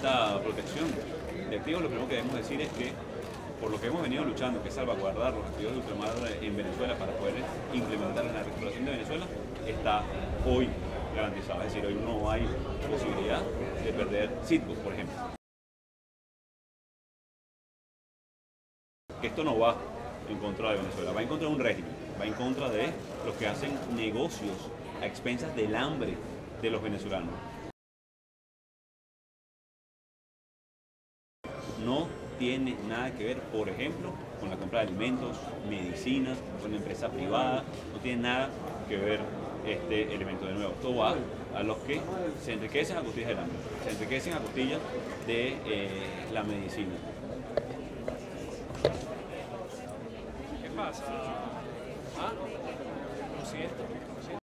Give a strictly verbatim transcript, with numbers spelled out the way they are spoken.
esta protección de activos, lo primero que debemos decir es que por lo que hemos venido luchando, que es salvaguardar los activos de ultramar en Venezuela para poder implementar en la recuperación de Venezuela, está hoy garantizado. Es decir, hoy no hay posibilidad de perder Citgo, por ejemplo. Que esto no va en contra de Venezuela, va en contra de un régimen, va en contra de los que hacen negocios a expensas del hambre de los venezolanos. No tiene nada que ver, por ejemplo, con la compra de alimentos, medicinas, con una empresa privada, no tiene nada que ver este elemento de nuevo. Todo va a los que se enriquecen a costillas del hambre, se enriquecen a costillas de eh, la medicina. ¿Qué pasa? ¿Ah? Lo siento.